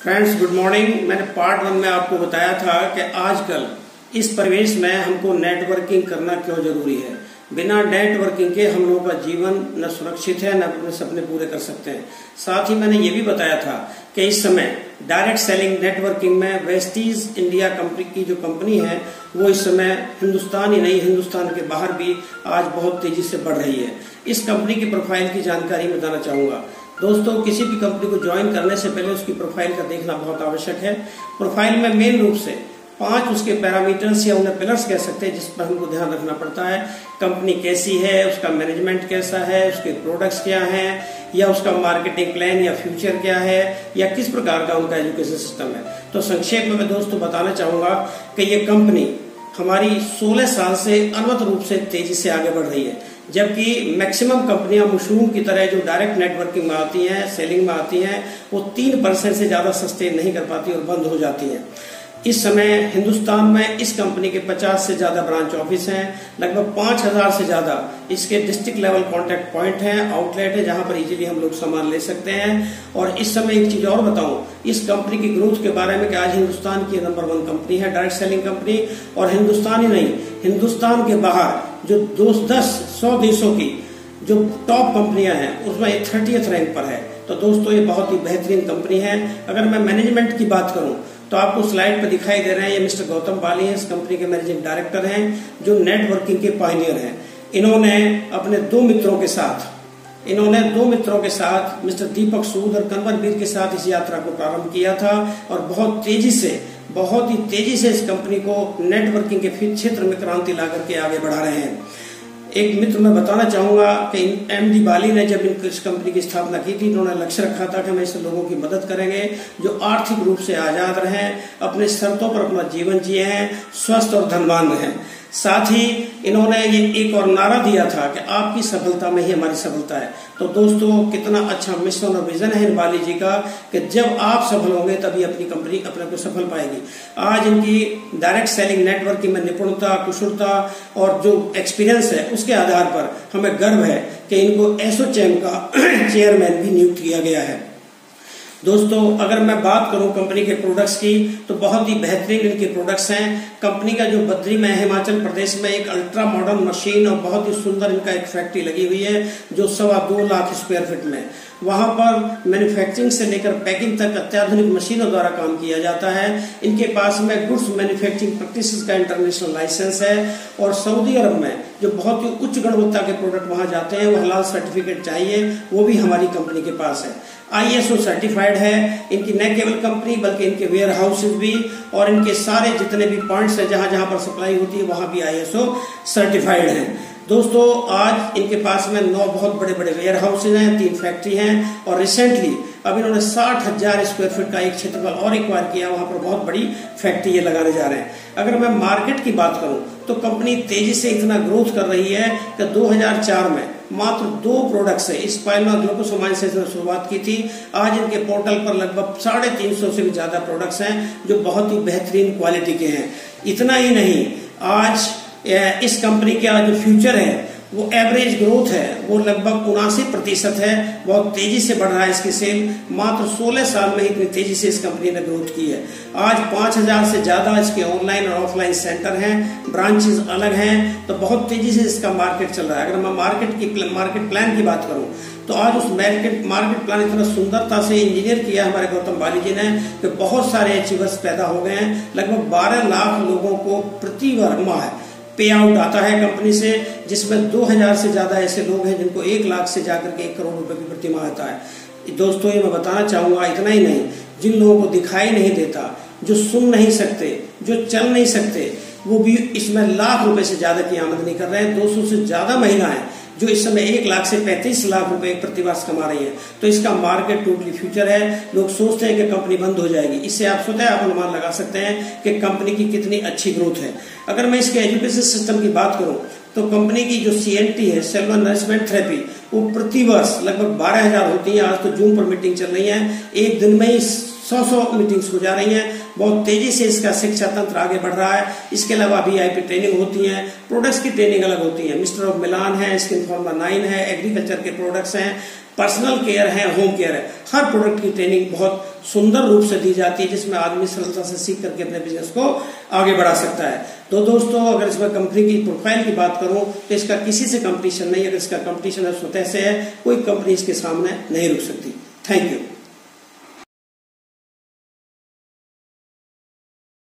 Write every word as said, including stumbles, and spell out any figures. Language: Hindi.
Friends good morning. मैंने पार्ट वन में आपको बताया था कि आजकल इस परिवेश में हमको नेटवर्किंग करना क्यों जरूरी है। बिना नेटवर्किंग के हम लोगों का जीवन न सुरक्षित है, न अपने सपने पूरे कर सकते हैं। साथ ही मैंने ये भी बताया था कि इस समय डायरेक्ट सेलिंग नेटवर्किंग में वेस्टीज इंडिया कंपनी की जो कंपनी है वो इस समय हिंदुस्तान ही नहीं, हिंदुस्तान के बाहर भी आज बहुत तेजी से बढ़ रही है। इस कंपनी की प्रोफाइल की जानकारी मैं बताना चाहूंगा। दोस्तों, किसी भी कंपनी को ज्वाइन करने से पहले उसकी प्रोफाइल का देखना बहुत आवश्यक है। प्रोफाइल में मेन रूप से पांच उसके पैरामीटर्स या उन्हें पिलर्स कह सकते हैं जिस पर हमको ध्यान रखना पड़ता है। कंपनी कैसी है, उसका मैनेजमेंट कैसा है, उसके प्रोडक्ट्स क्या हैं, या उसका मार्केटिंग प्लान या फ्यूचर क्या है, या किस प्रकार का उनका एजुकेशन सिस्टम है। तो संक्षेप में मैं दोस्तों बताना चाहूंगा कि ये कंपनी हमारी सोलह साल से अनवरत रूप से तेजी से आगे बढ़ रही है, जबकि मैक्सिमम कंपनियां मशरूम की तरह जो डायरेक्ट नेटवर्किंग में आती हैं, सेलिंग में आती हैं, वो तीन परसेंट से ज्यादा सस्टेन नहीं कर पाती और बंद हो जाती हैं। इस समय हिंदुस्तान में इस कंपनी के पचास से ज्यादा ब्रांच ऑफिस हैं, लगभग पांच हजार से ज्यादा इसके डिस्ट्रिक्ट लेवल कॉन्टेक्ट पॉइंट हैं, आउटलेट है जहां पर इजीली हम लोग सामान ले सकते हैं। और इस समय एक चीज और बताऊं इस कंपनी की ग्रोथ के बारे में कि आज हिंदुस्तान की नंबर वन कंपनी है डायरेक्ट सेलिंग कंपनी, और हिंदुस्तान ही नहीं, हिंदुस्तान के बाहर जो दो दस सौ देशों की जो टॉप कंपनियां हैं उसमें ये थर्टियथ रैंक पर है। तो दोस्तों, ये बहुत ही बेहतरीन कंपनी है। अगर मैं मैनेजमेंट की बात करूं तो आपको स्लाइड पर दिखाई दे रहे हैं, ये मिस्टर गौतम बाली हैं, इस कंपनी के मैनेजिंग डायरेक्टर हैं जो नेटवर्किंग के पायनियर हैं। इन्होंने अपने दो मित्रों के साथ इन्होंने दो मित्रों के साथ मिस्टर दीपक सूद और कंवरवीर के साथ इस यात्रा को प्रारंभ किया था और बहुत तेजी से बहुत ही तेजी से इस कंपनी को नेटवर्किंग के क्षेत्र में क्रांति ला करके आगे बढ़ा रहे हैं। एक मित्र मैं बताना चाहूंगा कि एमडी बाली ने जब इस कंपनी की स्थापना की थी, इन्होंने लक्ष्य रखा था कि हम ऐसे लोगों की मदद करेंगे जो आर्थिक रूप से आजाद रहें, अपने शर्तों पर अपना जीवन जिए हैं, स्वस्थ और धनवान रहें। साथ ही इन्होंने ये एक और नारा दिया था कि आपकी सफलता में ही हमारी सफलता है। तो दोस्तों, कितना अच्छा मिशन और विजन है इन बाली जी का कि जब आप सफल होंगे तभी अपनी कंपनी अपने को सफल पाएगी। आज इनकी डायरेक्ट सेलिंग नेटवर्किंग में निपुणता, कुशलता और जो एक्सपीरियंस है उसके आधार पर हमें गर्व है कि इनको एसोचैम का चेयरमैन भी नियुक्त किया गया है। दोस्तों, अगर मैं बात करूं कंपनी के प्रोडक्ट्स की तो बहुत ही बेहतरीन इनके प्रोडक्ट्स हैं। कंपनी का जो बद्री में हिमाचल प्रदेश में एक अल्ट्रा मॉडर्न मशीन और बहुत ही सुंदर इनका एक फैक्ट्री लगी हुई है जो सवा दो लाख स्क्वायर फीट में, वहां पर मैन्युफैक्चरिंग से लेकर पैकिंग तक अत्याधुनिक मशीनों द्वारा काम किया जाता है। इनके पास में गुड्स मैन्युफैक्चरिंग प्रैक्टिसेस का इंटरनेशनल लाइसेंस है और सऊदी अरब में जो बहुत ही उच्च गुणवत्ता के प्रोडक्ट वहां जाते हैं वो हलाल सर्टिफिकेट चाहिए, वो भी हमारी कंपनी के पास है। आईएसओ सर्टिफाइड है इनकी न केवल कंपनी बल्कि इनके वेयर हाउसेज भी, और इनके सारे जितने भी पॉइंट्स हैं जहां जहां पर सप्लाई होती है वहां भी आईएसओ सर्टिफाइड है। दोस्तों, आज इनके पास में नौ बहुत बड़े बड़े वेयर हाउसेज हैं, तीन फैक्ट्री हैं, और रिसेंटली अब इन्होंने साठ हजार स्क्वायर फीट का एक क्षेत्रफल और एक्वायर किया, वहां पर बहुत बड़ी फैक्ट्री ये लगाने जा रहे हैं। अगर मैं मार्केट की बात करूं तो कंपनी तेजी से इतना ग्रोथ कर रही है कि दो हजार चार में मात्र दो प्रोडक्ट्स है इस पाइलमा ग्लूकोसामाइन से शुरुआत की थी। आज इनके पोर्टल पर लगभग साढ़े तीन सौ से भी ज्यादा प्रोडक्ट्स हैं जो बहुत ही बेहतरीन क्वालिटी के हैं। इतना ही नहीं, आज इस कंपनी का जो फ्यूचर है वो एवरेज ग्रोथ है वो लगभग उनासी प्रतिशत है, बहुत तेजी से बढ़ रहा है इसकी सेल। मात्र सोलह साल में इतनी तेजी से इस कंपनी ने ग्रोथ की है। आज पांच हजार से ज्यादा इसके ऑनलाइन और ऑफलाइन सेंटर हैं, ब्रांचेस अलग हैं, तो बहुत तेजी से इसका मार्केट चल रहा है। अगर मैं मार्केट की मार्केट प्लान की बात करूं तो आज उस मार्केट मार्केट प्लान इतना सुंदरता से इंजीनियर किया हमारे गौतम बाली जी ने कि बहुत सारे अचीवर्स पैदा हो गए हैं। लगभग बारह लाख लोगों को प्रति माह पे आउट आता है कंपनी से, जिसमें दो हजार से ज्यादा ऐसे लोग हैं जिनको एक लाख से जाकर के एक करोड़ रुपए की प्रति माह आता है। दोस्तों, ये मैं बताना चाहूंगा, इतना ही नहीं, जिन लोगों को दिखाई नहीं देता, जो सुन नहीं सकते, जो चल नहीं सकते, वो भी इसमें लाख रुपए से ज्यादा की आमदनी कर रहे हैं। दो सौ से ज्यादा महिलाएं जो इस समय एक लाख से पैंतीस लाख रुपए प्रति वर्ष कमा रही है। तो इसका मार्केट टोटली फ्यूचर है। लोग सोचते हैं कि कंपनी बंद हो जाएगी, इससे आप स्वतः आप अनुमान लगा सकते हैं कि कंपनी की कितनी अच्छी ग्रोथ है। अगर मैं इसके एजुकेशन सिस्टम की बात करूं तो कंपनी की जो सीएनटी है, सेल्फ नरिशमेंट थेरेपी, वो प्रति वर्ष लगभग बारह हजार होती है। आज तो जूम पर मीटिंग चल रही है, एक दिन में ही सौ सौ मीटिंग्स हो जा रही हैं। बहुत तेजी से इसका शिक्षा तंत्र आगे बढ़ रहा है। इसके अलावा वीआईपी ट्रेनिंग होती है, प्रोडक्ट्स की ट्रेनिंग अलग होती है, मिस्टर ऑफ मिलान है, स्किन फार्मा नाइन है, एग्रीकल्चर के प्रोडक्ट्स हैं, पर्सनल केयर है, होम केयर है। हर प्रोडक्ट की ट्रेनिंग बहुत सुंदर रूप से दी जाती है, जिसमें आदमी सरलता से सीख करके अपने बिजनेस को आगे बढ़ा सकता है। तो दोस्तों, अगर इसमें कंपनी की प्रोफाइल की बात करूं तो इसका किसी से कंपटीशन नहीं है। अगर इसका कंपटीशन है स्वतः से है, कोई कंपनी इसके सामने नहीं रुक सकती। Thank you.